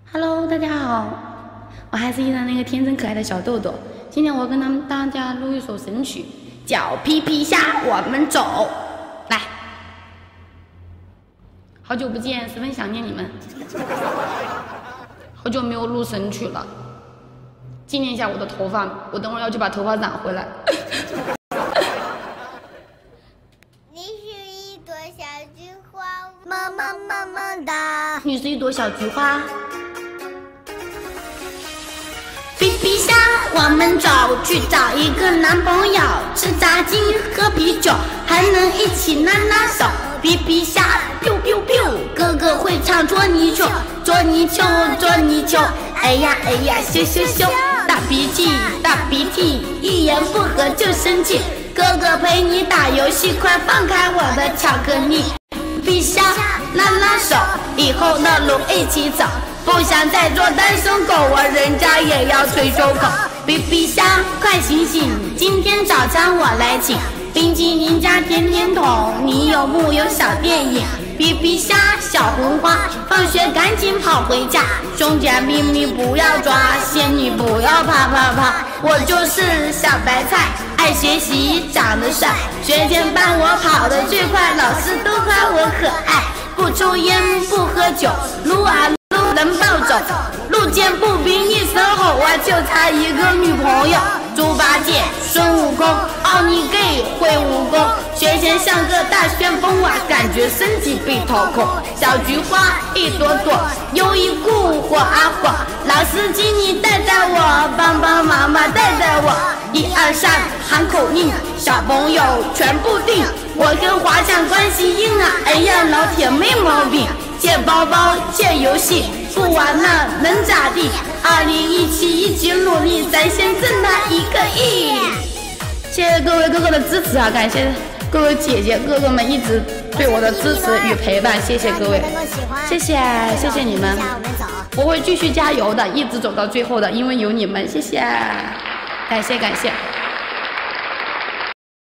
Hello， 大家好，我还是依然那个天真可爱的小豆豆。今天我跟大家录一首神曲，叫《皮皮虾》，我们走。来，好久不见，十分想念你们。好久没有录神曲了，纪念一下我的头发，我等会儿要去把头发染回来。 你是一朵小菊花，萌萌萌萌哒。 你是一朵小菊花。皮皮虾，我们走去找一个男朋友，吃炸鸡喝啤酒，还能一起拉拉手。皮皮虾，biu biu biu，哥哥会唱捉泥鳅，捉泥鳅，捉泥鳅，哎呀哎呀，羞羞羞，大鼻涕大鼻涕，一言不合就生气。哥哥陪你打游戏，快放开我的巧克力。皮皮虾，拉拉手，以后的路一起走。不想再做单身狗，我人家也要吹收口。皮皮虾，快醒醒，今天早餐我来请，冰淇淋加甜甜筒，你有木有小电影？皮皮虾，小红花，放学赶紧跑回家，胸前秘密不要抓，仙女不要啪啪啪。我就是小白菜，爱学习，长得帅，学前班我跑得最快，老师都夸我可爱，不抽烟不喝酒，撸啊撸能暴走，路见不平一声吼啊，就差一个女朋友。猪八戒、孙悟空、奥尼给会武功，学前像个大旋风啊，感觉身体被掏空。小菊花一朵朵，优衣库火啊火，老司机你带带我，帮帮忙忙带带我。1、2、3喊口令，小朋友全部定，我跟华强关系硬啊，哎呀老铁没毛病。借包包借游戏，不玩了能咋地？2017一起努力，咱先挣他1个亿。谢谢各位哥哥的支持啊！感谢各位姐姐哥哥们一直对我的支持与陪伴，谢谢各位，谢谢谢谢你们，我会继续加油的，一直走到最后的，因为有你们，谢谢，感谢感谢。